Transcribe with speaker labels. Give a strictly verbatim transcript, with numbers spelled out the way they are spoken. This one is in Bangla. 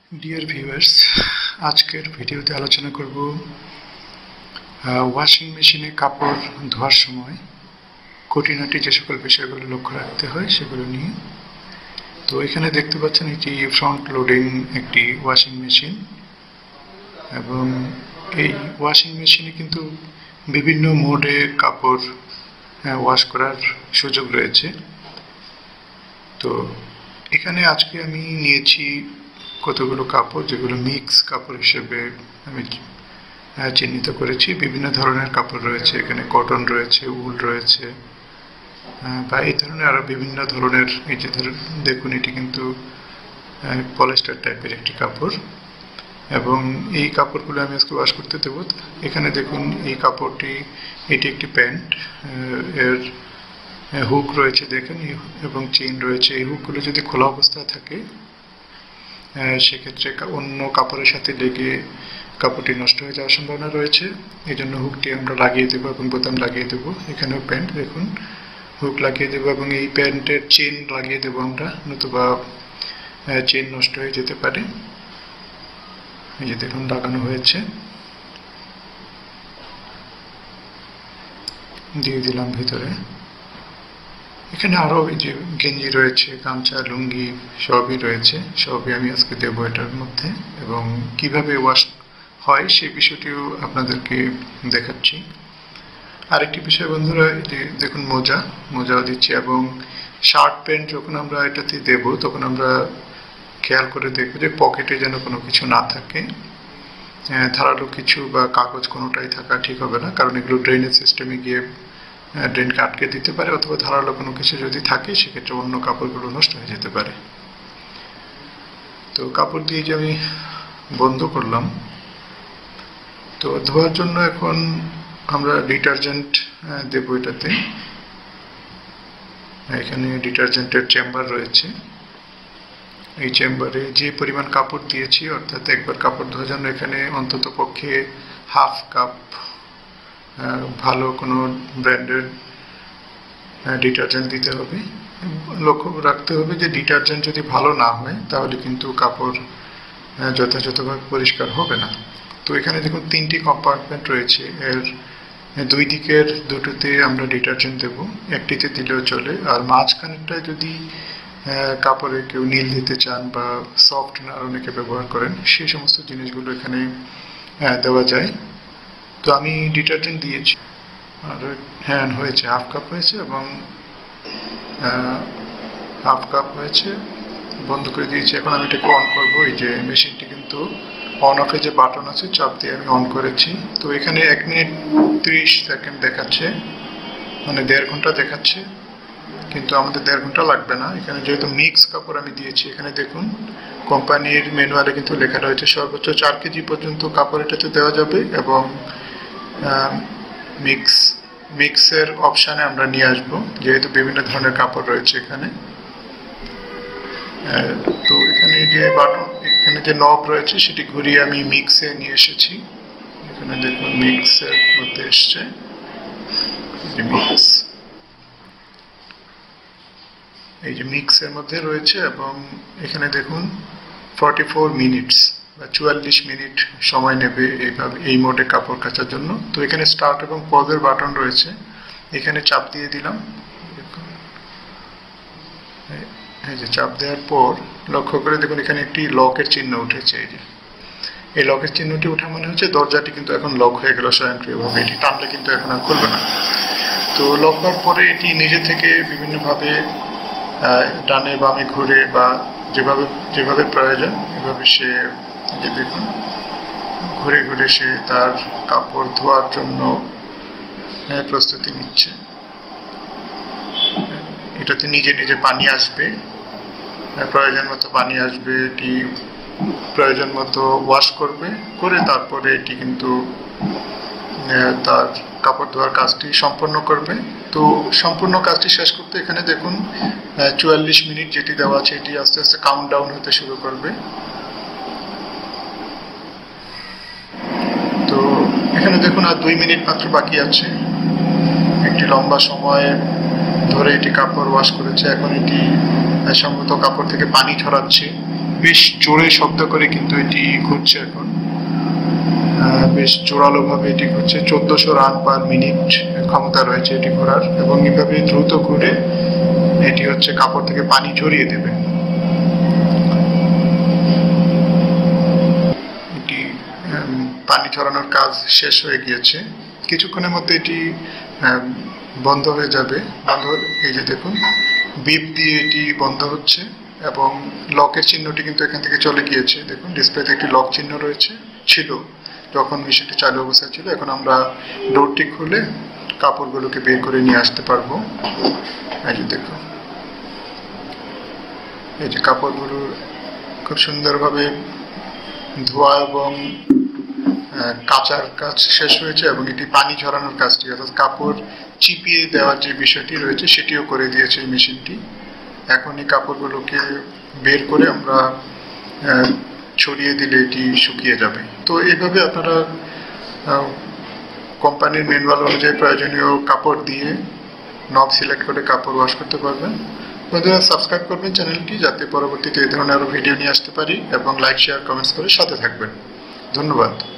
Speaker 1: ডিয়ার ভিউয়ার্স, আজকের ভিডিওতে আলোচনা করব ওয়াশিং মেশিনে কাপড় ধোয়ার সময় খুঁটিনাটি যে সকল বিষয়গুলো লক্ষ্য রাখতে হয় সেগুলো নিয়ে। তো এখানে দেখতে পাচ্ছেন এটি ফ্রন্ট লোডিং একটি ওয়াশিং মেশিন, এবং এই ওয়াশিং মেশিনে কিন্তু বিভিন্ন মোডে কাপড় ওয়াশ করার সুযোগ রয়েছে। তো এখানে আজকে আমি নিয়েছি কতগুলো কাপড়, যেগুলো মিক্স কাপড় হিসেবে আমি চিহ্নিত করেছি। বিভিন্ন ধরনের কাপড় রয়েছে এখানে, কটন রয়েছে, উল রয়েছে, বা এই ধরনের আরো বিভিন্ন ধরনের। এই যে ধরুন দেখুন, এটি কিন্তু পলিস্টার টাইপের একটি কাপড়, এবং এই কাপড়গুলো আমি আজকে ওয়াশ করতে দেবো। এখানে দেখুন এই কাপড়টি, এটি একটি প্যান্ট, এর হুক রয়েছে দেখেন, এবং চেইন রয়েছে। এই হুকগুলো যদি খোলা অবস্থায় থাকে সেক্ষেত্রে অন্য কাপড়ের সাথে লেগে কাপড়টি নষ্ট হয়ে যাওয়ার সম্ভাবনা রয়েছে। এই জন্য হুকটি আমরা লাগিয়ে দেবো এবং বোতাম লাগিয়ে দেবো। এখানেও প্যান্ট দেখুন, হুক লাগিয়ে দেবো এবং এই প্যান্টের চেন লাগিয়ে দেবো আমরা, নতুবা চেন নষ্ট হয়ে যেতে পারে। এই যে দেখুন লাগানো হয়েছে, দিয়ে দিলাম ভিতরে। এখানে আরো এই যে গেঞ্জি রয়েছে, গামছা, লুঙ্গি সবই রয়েছে, সবই আমি আজকে দেবো এটার মধ্যে, এবং কিভাবে ওয়াশ হয় সেই বিষয়টিও আপনাদেরকে দেখাচ্ছি। আরেকটি বিষয় বন্ধুরা, যে দেখুন মোজা মোজাও দিচ্ছি, এবং শার্ট প্যান্ট যখন আমরা এটাতে দেব তখন আমরা খেয়াল করে দেখবো যে পকেটে যেন কোনো কিছু না থাকে, ধারালো কিছু বা কাগজ কোনোটাই থাকা ঠিক হবে না, কারণ এগুলো ড্রেনেজ সিস্টেমে গিয়ে ড্রেনকে আটকে দিতে পারে, অথবা ধারালো কোনো কিছু যদি থাকে সেক্ষেত্রে অন্য কাপড়গুলো নষ্ট হয়ে যেতে পারে। তো কাপড় দিয়ে যে আমি বন্ধ করলাম। তো ধোয়ার জন্য এখন আমরা ডিটারজেন্ট দেব এটাতে। এখানে ডিটারজেন্টের চেম্বার রয়েছে। এই চেম্বারে যে পরিমাণ কাপড় দিয়েছি, অর্থাৎ একবার কাপড় ধোয়ার জন্য এখানে অন্তত পক্ষে হাফ কাপ ভালো কোনো ব্র্যান্ডের ডিটারজেন্ট দিতে হবে। লক্ষ্য রাখতে হবে যে ডিটারজেন্ট যদি ভালো না হয় তাহলে কিন্তু কাপড় যথাযথভাবে পরিষ্কার হবে না। তো এখানে দেখুন তিনটি কম্পার্টমেন্ট রয়েছে, এর দুই দিকের দুটোতে আমরা ডিটারজেন্ট দেব, একটিতে দিলেও চলে। আর মাঝখানেরটায় যদি কাপড়ে কেউ নীল দিতে চান বা সফটনার অনেকে ব্যবহার করেন, সেই সমস্ত জিনিসগুলো এখানে দেওয়া যায়। তো আমি ডিটারজেন্ট দিয়েছি, আর হ্যাঁ হয়েছে, হাফ কাপ হয়েছে, এবং হাফ কাপ হয়েছে, বন্ধ করে দিয়েছি। এখন আমি এটাকে অন করবো। এই যে মেশিনটি কিন্তু অন অফে যে বাটন আছে, চাপ দিয়ে আমি অন করেছি। তো এখানে এক মিনিট ত্রিশ সেকেন্ড দেখাচ্ছে, মানে দেড় ঘন্টা দেখাচ্ছে, কিন্তু আমাদের দেড় ঘন্টা লাগবে না। এখানে যেহেতু মিক্স কাপড় আমি দিয়েছি, এখানে দেখুন কোম্পানির ম্যানুয়ালে কিন্তু লেখা রয়েছে সর্বোচ্চ চার কেজি পর্যন্ত কাপড় এটাতে দেওয়া যাবে, এবং মিক্স মিক্সের অপশানে আমরা নিয়ে আসবো, যেহেতু বিভিন্ন ধরনের কাপড় রয়েছে এখানে। তো এখানে যে বাটন, এখানে যে নব রয়েছে সেটি ঘুরিয়ে আমি মিক্সে নিয়ে এসেছি। এখানে দেখুন মিক্সের মধ্যে এসছে, মিক্স এই যে মিক্সের মধ্যে রয়েছে, এবং এখানে দেখুন ফর্টি ফোর মিনিটস বা চুয়াল্লিশ মিনিট সময় নেবে এইভাবে এই মোডে কাপড় কাচার জন্য। তো এখানে স্টার্ট এবং পজের বাটন রয়েছে, এখানে চাপ দিয়ে দিলাম। এই যে চাপ দেওয়ার পর লক্ষ্য করে দেখুন এখানে একটি লকের চিহ্ন উঠেছে। এই যে এই লকের চিহ্নটি ওঠা মানে হচ্ছে দরজাটি কিন্তু এখন লক হয়ে গেল স্বয়ংক্রিয়ভাবে, এটি টানলে কিন্তু এখন আর খুলবে না। তো লক হওয়ার পরে এটি নিজে থেকে বিভিন্নভাবে ডানে বামে ঘুরে, বা যেভাবে যেভাবে প্রয়োজন এভাবে সে যে দেখুন ঘুরে ঘুরে সে তার কাপড় ধোয়ার জন্য প্রস্তুতি নিচ্ছে। এটাতে নিজে নিজে পানি আসবে, প্রয়োজন মতো পানি আসবে, এটি প্রয়োজন মতো ওয়াশ করবে, করে তারপরে এটি কিন্তু তার কাপড় ধোয়ার কাজটি সম্পন্ন করবে। তো সম্পূর্ণ কাজটি শেষ করতে এখানে দেখুন চুয়াল্লিশ মিনিট যেটি দেওয়া আছে, এটি আস্তে আস্তে কাউন্ট ডাউন হতে শুরু করবে। তো এখানে দেখুন আর দুই মিনিট মাত্র বাকি আছে। একটি লম্বা সময় ধরে এটি কাপড় ওয়াশ করেছে, এখন এটি সম্ভবত কাপড় থেকে পানি ছড়াচ্ছে। বেশ জোরে শব্দ করে কিন্তু এটি ঘুরছে এখন, বেশ জোরালো ভাবে এটি ঘুরছে। চোদ্দশো রান পার মিনিট ক্ষমতা রয়েছে এটি ঘোরার, এবং এইভাবে দ্রুত ঘুরে এটি হচ্ছে কাপড় থেকে পানি ঝরিয়ে দেবে। এটি পানি ঝরানোর কাজ শেষ হয়ে গিয়েছে, কিছুক্ষণের মধ্যে এটি বন্ধ হয়ে যাবে। বন্ধ, এই যে দেখুন বিপ দিয়ে এটি বন্ধ হচ্ছে, এবং লকের চিহ্নটি কিন্তু এখান থেকে চলে গিয়েছে। দেখুন ডিসপ্লেতে একটি লক চিহ্ন রয়েছে, ছিল যখন মেশিনটি চালু অবস্থায় ছিল। এখন আমরা ডোরটি খুলে কাপড়গুলোকে বের করে নিয়ে আসতে পারবো। এই যে দেখুন, এই যে কাপড়গুলো খুব সুন্দরভাবে ধোয়া এবং কাচার কাজ শেষ হয়েছে, এবং এটি পানি ঝরানোর কাজটি, অর্থাৎ কাপড় চিপিয়ে দেওয়ার যে বিষয়টি রয়েছে সেটিও করে দিয়েছে এই মেশিনটি। এখন এই কাপড়গুলোকে বের করে আমরা ছড়িয়ে দিলে এটি শুকিয়ে যাবে। তো এইভাবে আপনারা কোম্পানির ম্যানুয়াল অনুযায়ী প্রয়োজনীয় কাপড় দিয়ে নব সিলেক্ট করে কাপড় ওয়াশ করতে পারবেন। বন্ধুরা, সাবস্ক্রাইব করবেন চ্যানেলটি, যাতে পরবর্তীতে এই ধরনের আরো ভিডিও নিয়ে আসতে পারি, এবং লাইক শেয়ার কমেন্টস করে সাথে থাকবেন। ধন্যবাদ।